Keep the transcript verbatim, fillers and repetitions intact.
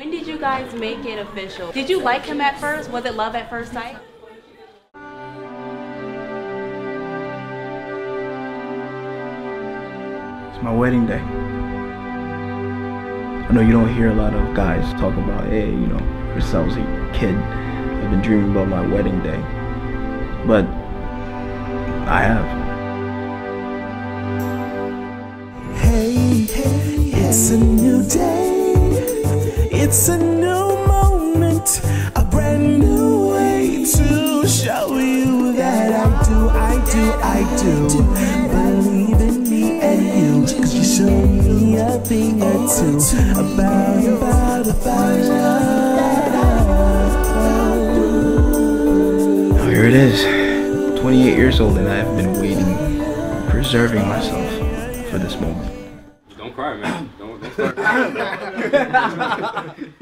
When did you guys make it official? Did you like him at first? Was it love at first sight? It's my wedding day. I know you don't hear a lot of guys talk about, hey, you know, ever since I was a kid, I've been dreaming about my wedding day. But I have. Hey, it's a new day. It's a new moment. A brand new way to show you that I do, I do, I do. Believe in me and you. Cause you showed me a thing or two about, about, about love. Oh, here it is. twenty-eight years old and I've been waiting, preserving myself for this moment. Don't cry, man. Don't, don't start crying.